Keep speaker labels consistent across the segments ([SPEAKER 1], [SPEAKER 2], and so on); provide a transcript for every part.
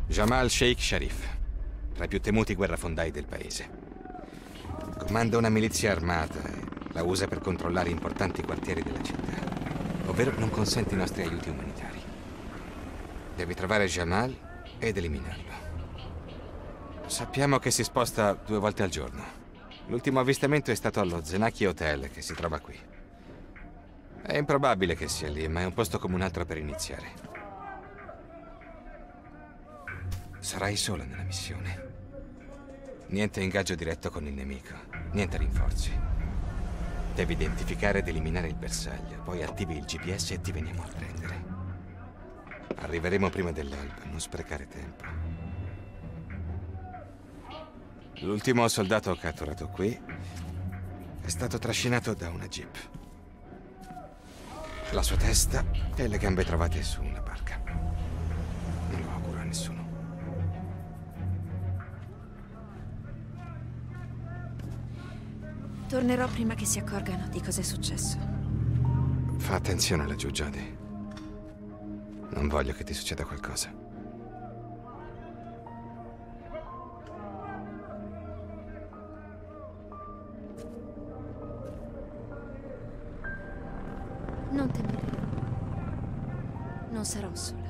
[SPEAKER 1] Jamal Sheikh Sharif, tra i più temuti guerrafondai del paese. Comanda una milizia armata e la usa per controllare importanti quartieri della città, ovvero non consente i nostri aiuti umanitari. Devi trovare Jamal ed eliminarlo. Sappiamo che si sposta 2 volte al giorno. L'ultimo avvistamento è stato allo Zenaki Hotel, che si trova qui. È improbabile che sia lì, ma è un posto come un altro per iniziare. Sarai sola nella missione. Niente ingaggio diretto con il nemico, niente rinforzi. Devi identificare ed eliminare il bersaglio, poi attivi il GPS e ti veniamo a prendere. Arriveremo prima dell'alba, non sprecare tempo. L'ultimo soldato catturato qui è stato trascinato da una jeep. La sua testa e le gambe trovate su una barca. Non lo auguro a nessuno.
[SPEAKER 2] Tornerò prima che si accorgano di cos'è successo.
[SPEAKER 1] Fa attenzione laggiù, Jodie. Non voglio che ti succeda qualcosa.
[SPEAKER 2] Non temere. Non sarò sola.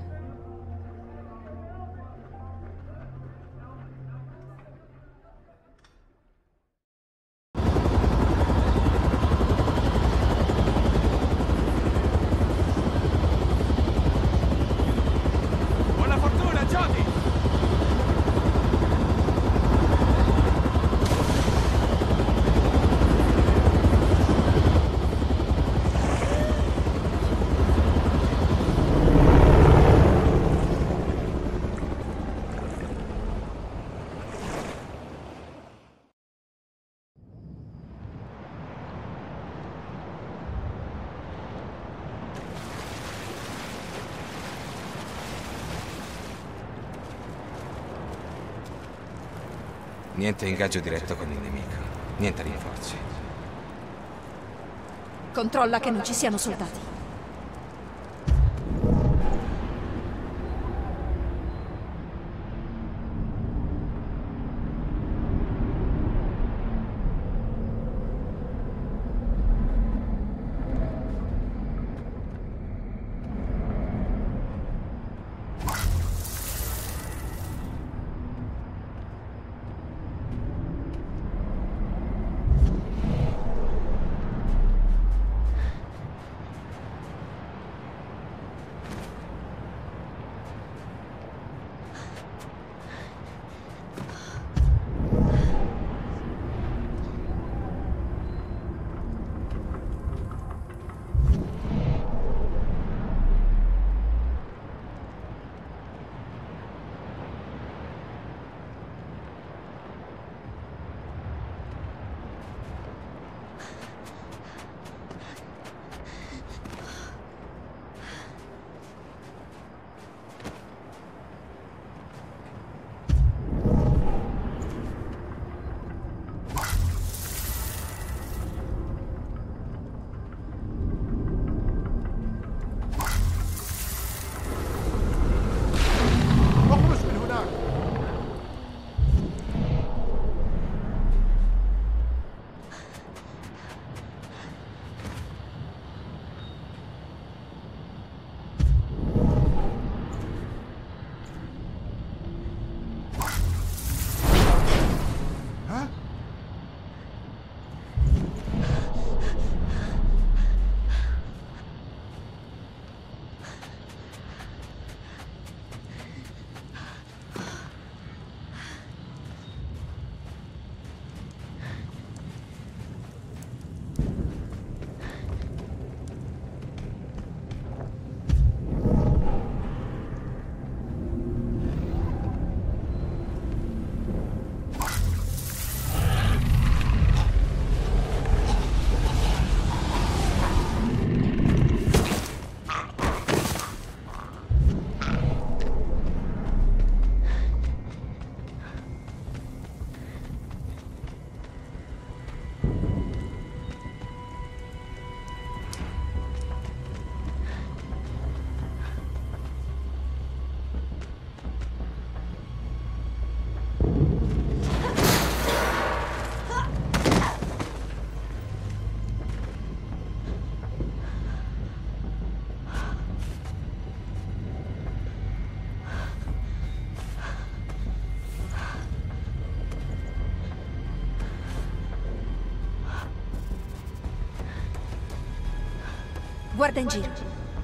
[SPEAKER 1] Niente ingaggio diretto con il nemico, niente rinforzi.
[SPEAKER 2] Controlla che non ci siano soldati. Guarda in giro.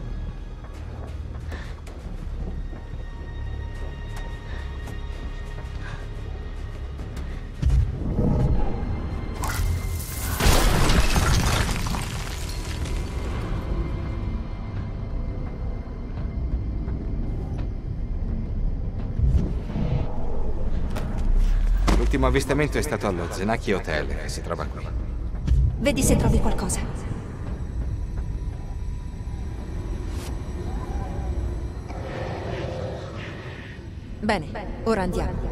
[SPEAKER 1] L'ultimo avvistamento è stato allo Zenaki Hotel, che si trova qui.
[SPEAKER 2] Vedi se trovi qualcosa. Bene, ora andiamo.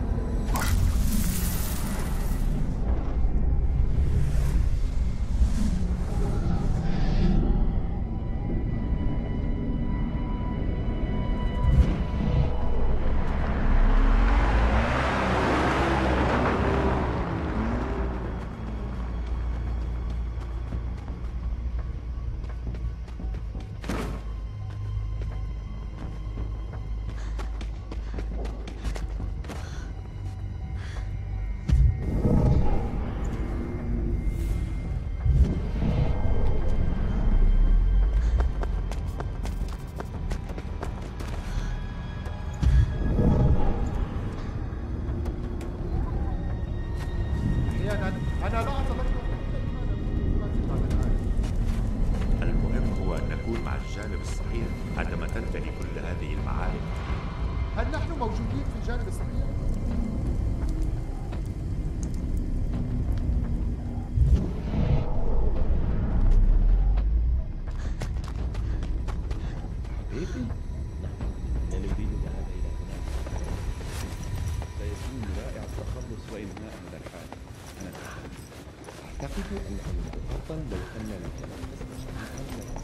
[SPEAKER 3] المهم هو أن نكون مع الجانب الصحيح عندما تنتهي كل هذه المعارك.
[SPEAKER 4] هل نحن موجودين في الجانب الصحيح؟
[SPEAKER 5] حبيبي لا نريد الذهاب إلى هناك. سيكون رائع التخلص وإنهاء هذا الحال. أنا أعتقد أنه الأفضل لو أننا نتنفس شيئا.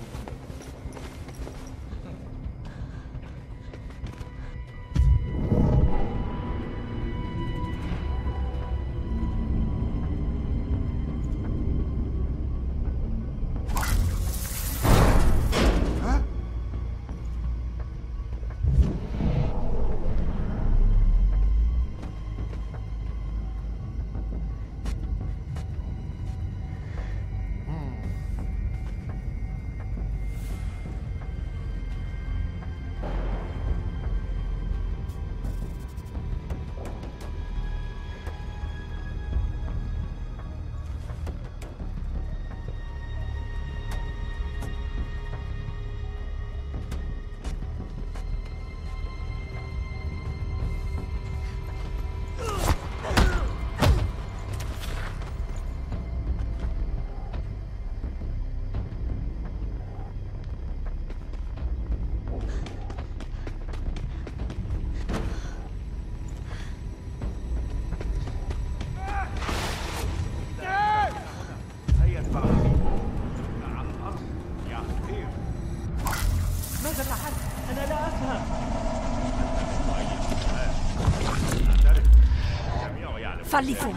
[SPEAKER 2] Falli fuori.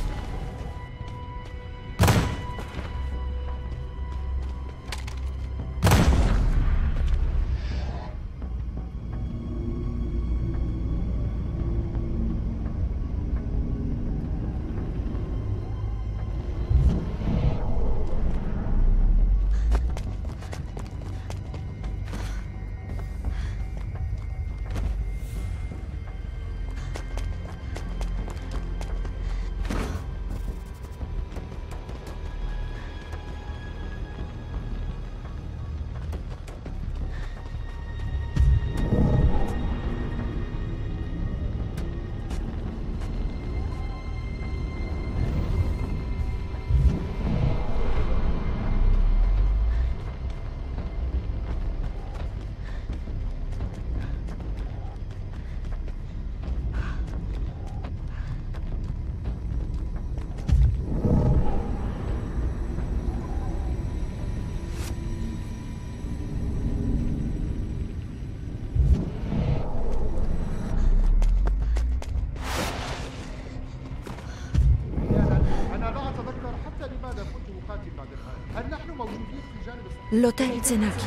[SPEAKER 2] L'Hotel Zenaki.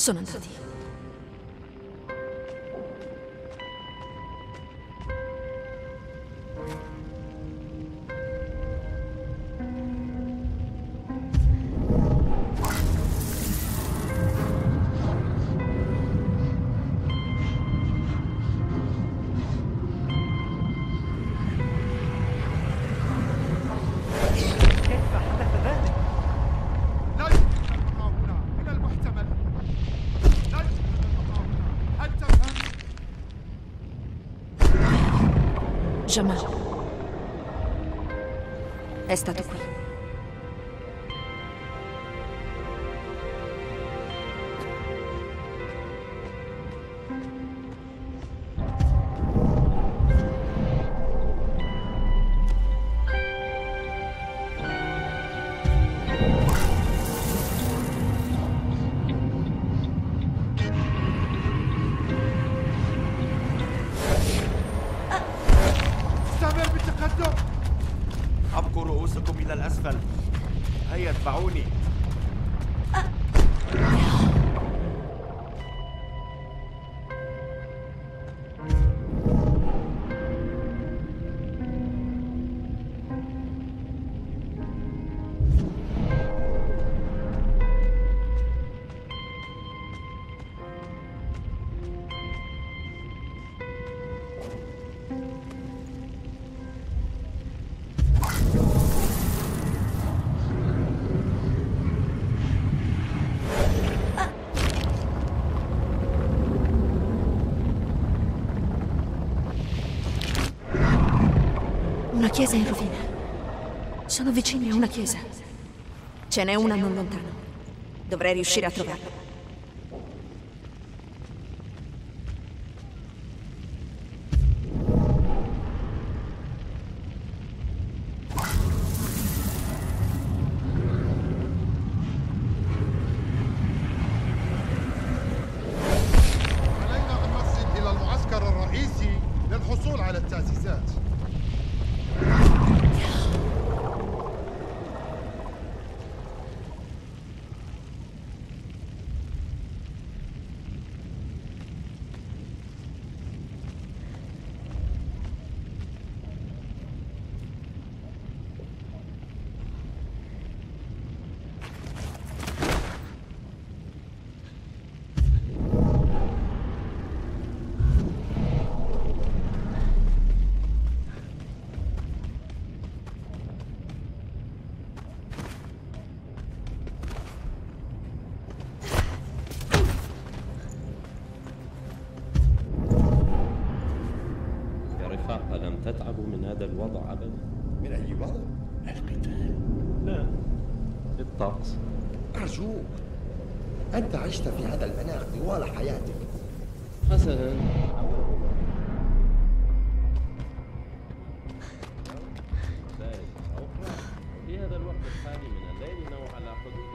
[SPEAKER 2] sono andati? Jamal. È stato qui.
[SPEAKER 3] أبقوا رؤوسكم إلى الأسفل. هيا اتبعوني.
[SPEAKER 2] Una chiesa in rovina. Sono vicini a una chiesa. Ce n'è una non lontano. Dovrei riuscire a trovarla.
[SPEAKER 4] علينا أن نصل إلى المعسكر الرئيسي للحصول على التأسيسات.
[SPEAKER 5] ألم تتعبوا من هذا الوضع أبدا؟
[SPEAKER 6] من أي وضع؟ القتال؟
[SPEAKER 5] لا، الطقس.
[SPEAKER 6] أرجوك، أنت عشت في هذا المناخ طوال حياتك.
[SPEAKER 5] حسنا، ذلك أخرى في هذا الوقت الحالي من الليل نوع على حدود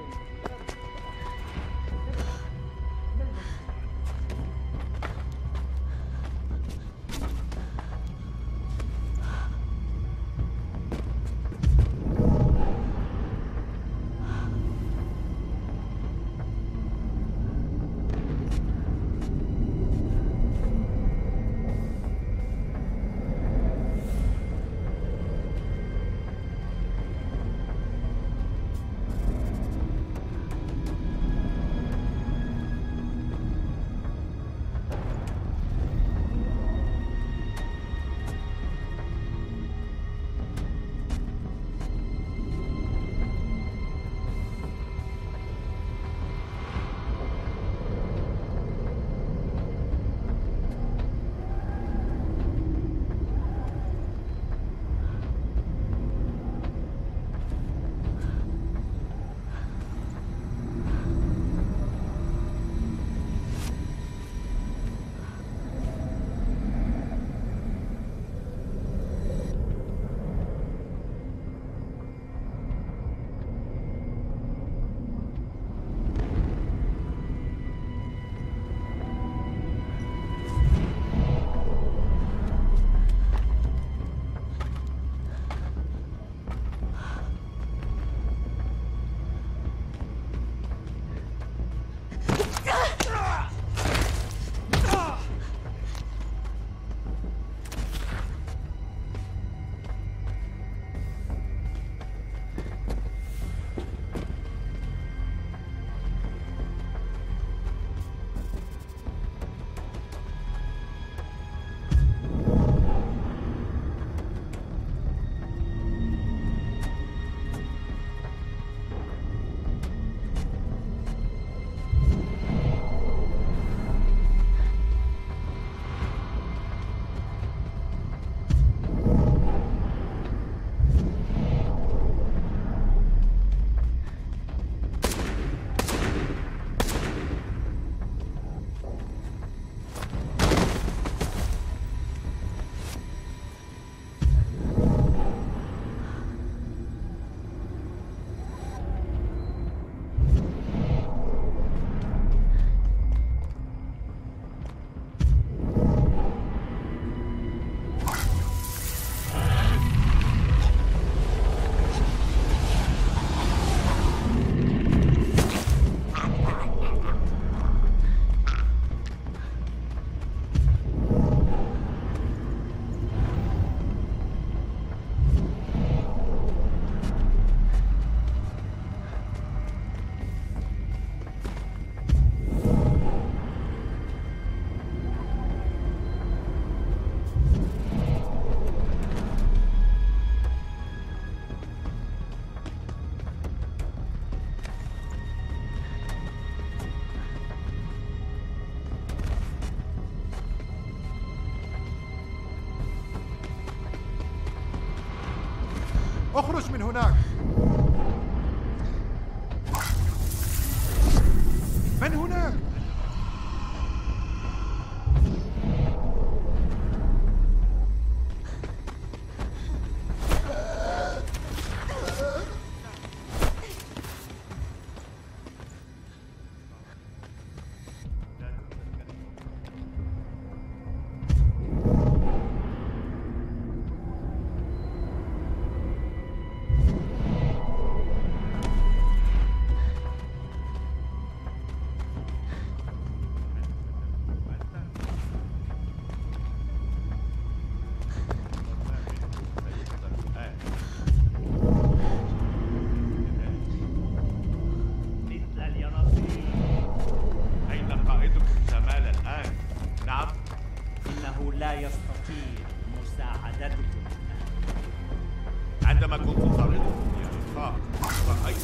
[SPEAKER 4] اخرج من هناك. من هناك؟
[SPEAKER 3] عندما كنت طاردهم يا أخاك رأيت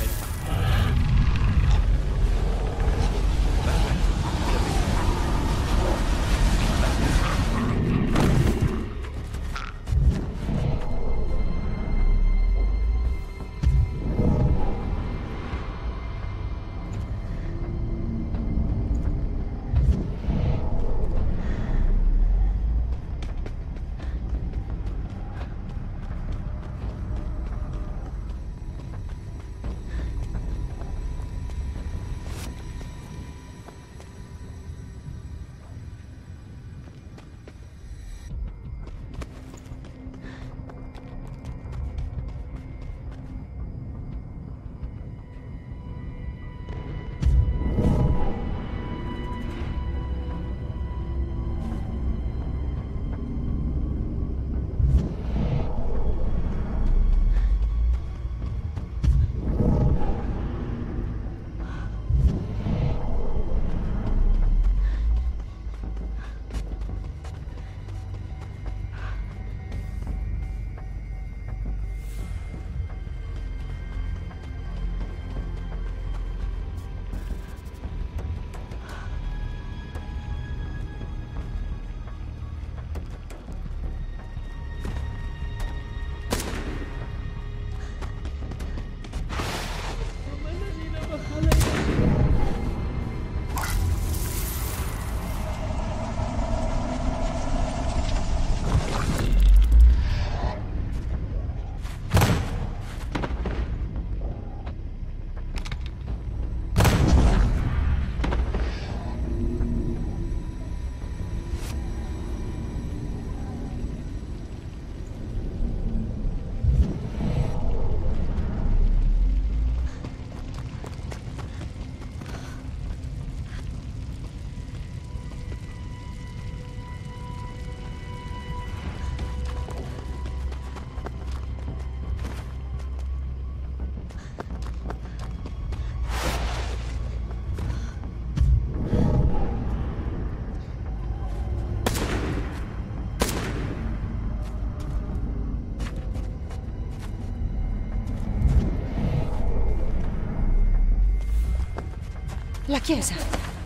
[SPEAKER 2] La chiesa.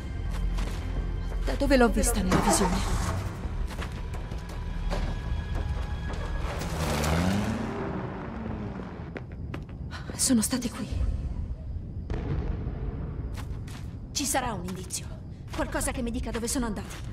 [SPEAKER 2] Da dove l'ho vista nella visione? Sono stati qui. Ci sarà un indizio. Qualcosa che mi dica dove sono andati.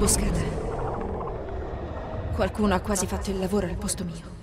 [SPEAKER 2] un'imboscata. Qualcuno ha quasi fatto il lavoro al posto mio.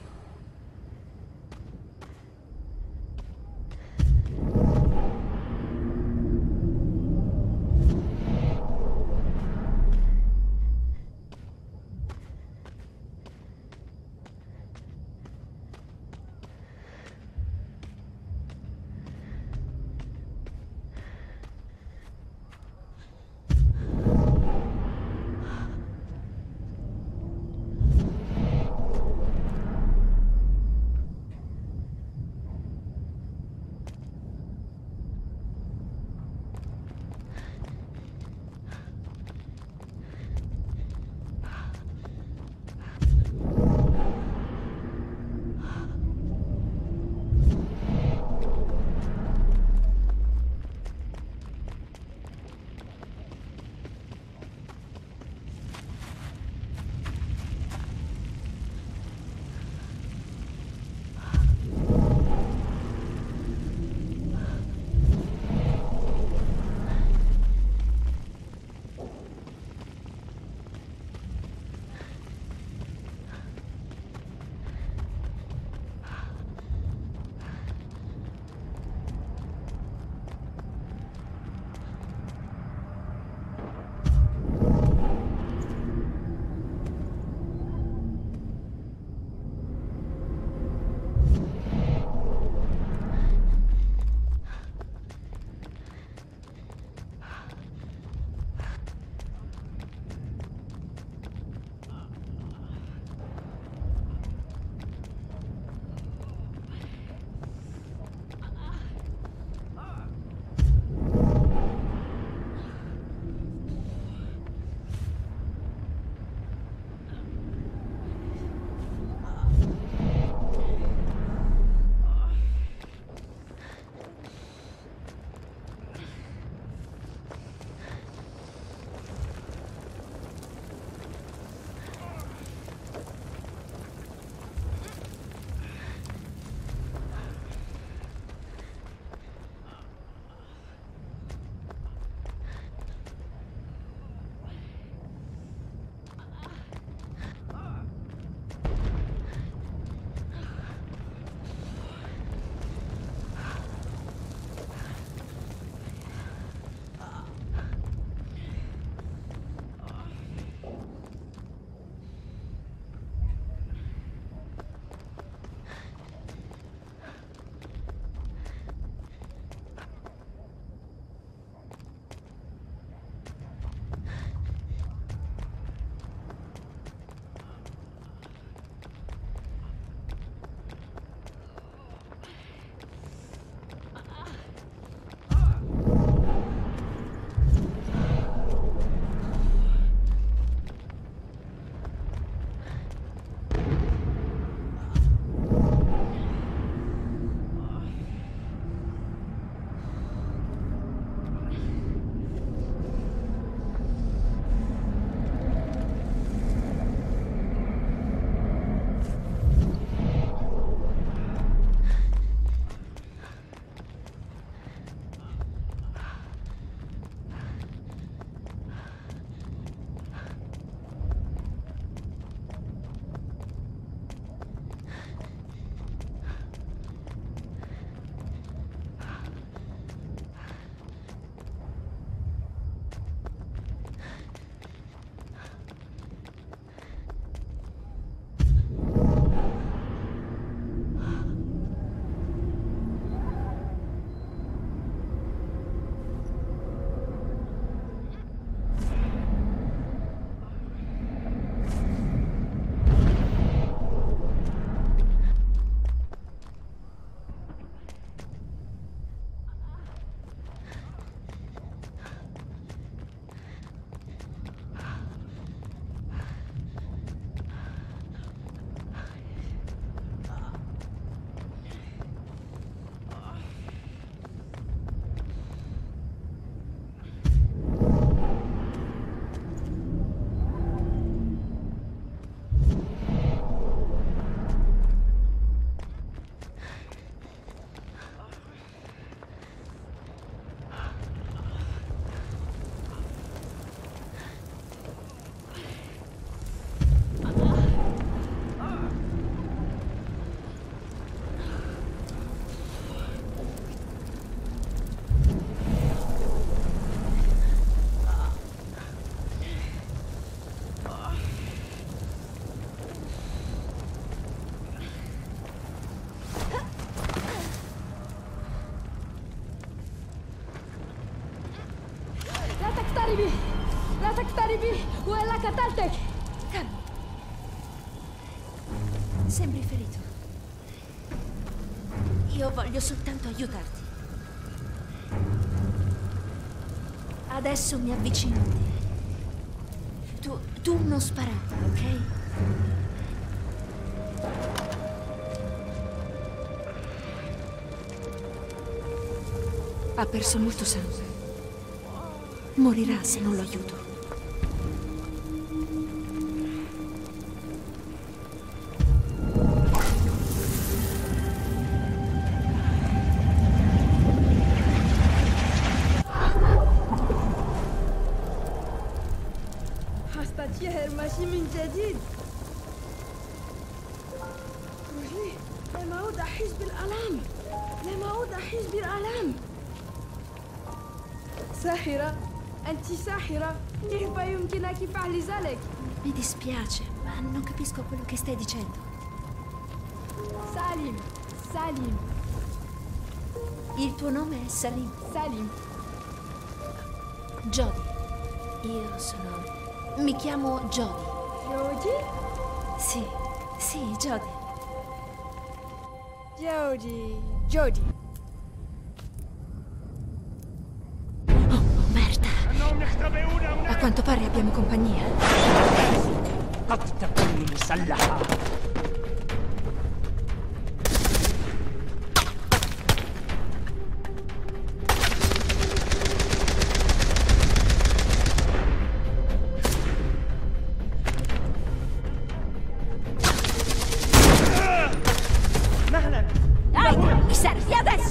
[SPEAKER 2] Sembri ferito. Io voglio soltanto aiutarti. Adesso mi avvicino a te. Tu non sparare, ok? Ha perso molto sangue. Morirà se non lo aiuto.
[SPEAKER 7] هستطيع المشي من جديد. رجلي لم أعود أحس بالآلام. لم أعود أحس بالآلام. ساحرة، أنت ساحرة. كيف يمكنك فعل ذلك؟
[SPEAKER 2] Mi dispiace, ma non capisco quello che stai dicendo.
[SPEAKER 7] سالم، سالم،
[SPEAKER 2] Il tuo nome è Salim.
[SPEAKER 7] سالم.
[SPEAKER 2] Jody. Io sono... Mi chiamo Jody.
[SPEAKER 7] جودي؟
[SPEAKER 2] Sì, Jody.
[SPEAKER 7] جودي.
[SPEAKER 2] Oh, merda. A quanto pare abbiamo compagnia.
[SPEAKER 8] قد تكون مسلحة.
[SPEAKER 2] Mi servi adesso!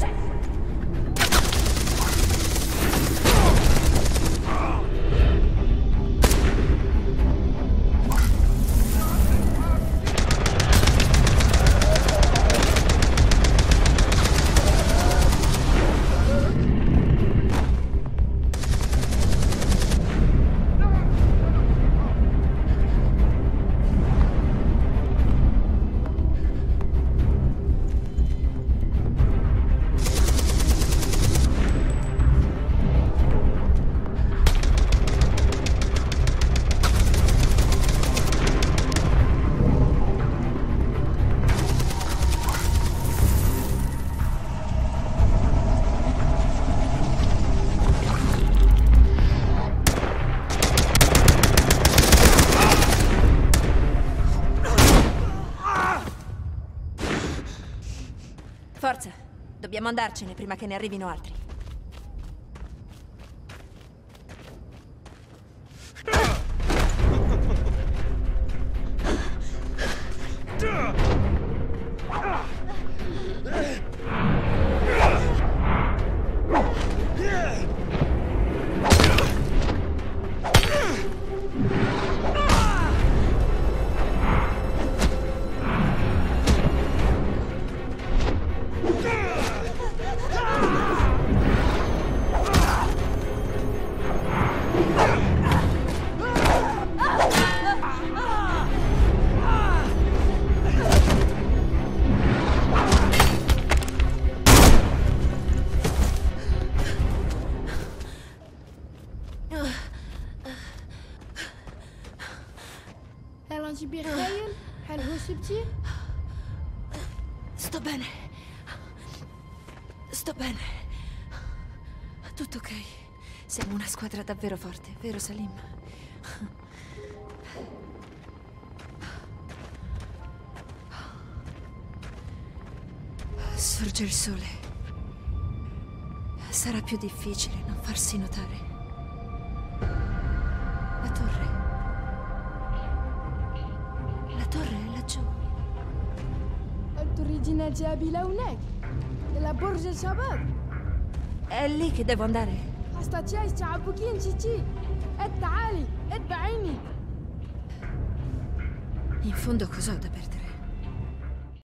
[SPEAKER 2] Forza, dobbiamo andarcene prima che ne arrivino altri. Sto bene. Sto bene. Tutto ok. Siamo una squadra davvero forte, vero Salim? Sorge il sole. Sarà più difficile non farsi notare. La torre. La torre è laggiù.
[SPEAKER 7] هل تريدين الذهاب إلى هناك؟ إلى برج الشباب؟
[SPEAKER 2] È lì che devo andare.
[SPEAKER 7] أستطيع استيعابك انتي. تعالي اتبعيني.
[SPEAKER 2] In fondo cos'ho da perdere?